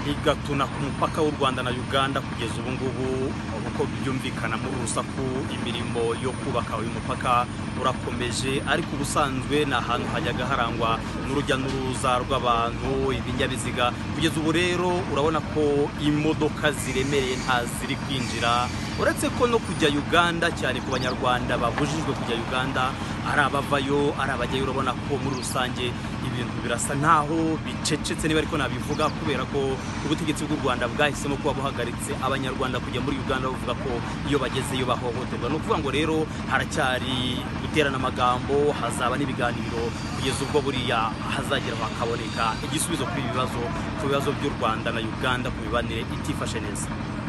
igatuna ku mupaka w'u Rwanda na Uganda kugeza ubu ngubu uko byumvikana muri rusaku imirimo yo kubaka uyu mupaka urakomeje, ariko ubusanzwe na ahantu hajyaga harangwa n'urujya n'uruza rw'abantu ibinyabiziga. Kugeza ubu rero urabona ko imodoka ziremereye nta ziri kwinjira, uretse ko no kujya Uganda cyane ku banyarwanda babujijwe kujya Uganda, ari abavayo ari abajyayo. Urabona ko muri rusange ibintu birasa naho bicecetse, niba ariko nabivuga, kubera ko ubutegetsi bw'u Rwanda bwahisemo kuba buhagaritse abanyarwanda kujya muri Uganda, bavuga ko iyo bagezeyo bahohoterwa. Ni ukuvuga ngo rero haracyari guterana amagambo, hazaba n'ibiganiro kugeza ubwo buriya hazagera hakaboneka igisubizo ku bibazo by'u Rwanda na Uganda ku mibanire itifashe neza.